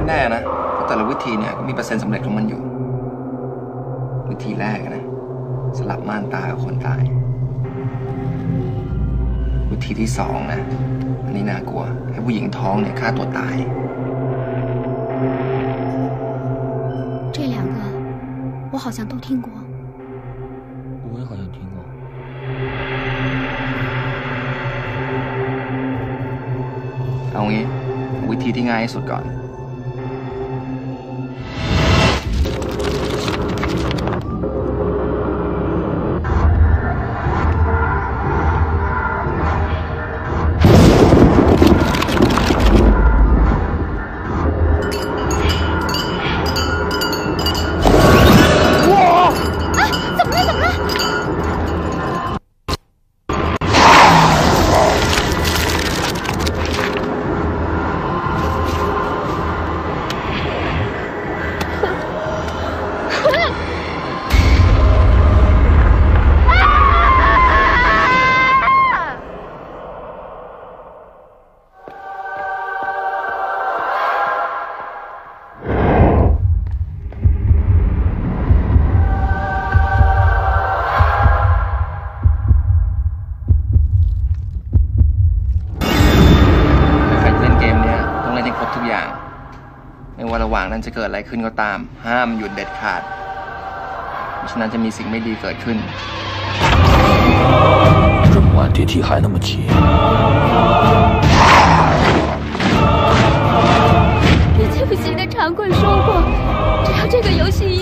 แน่นะเพราะแต่ละวิธีเนี่ยก็มีเปอร์เซ็นต์สำเร็จของมันอยู่วิธีแรกนะสลับม่านตากับคนตายวิธีที่2นะอันนี้น่ากลัวให้ผู้หญิงท้องเนี่ยฆ่าตัวตาย这2个我好像都听过我也好像听过เอางี้วิธีที่ง่ายที่สุดก่อนทุกอย่างไม่ว่าระหว่างนั้นจะเกิดอะไรขึ้นก็ตามห้ามหยุดเด็ดขาดฉะนั้นจะมีสิ่งไม่ดีเกิดขึ้น这么晚电梯还那么急以前不行的常贵说过只要这个游戏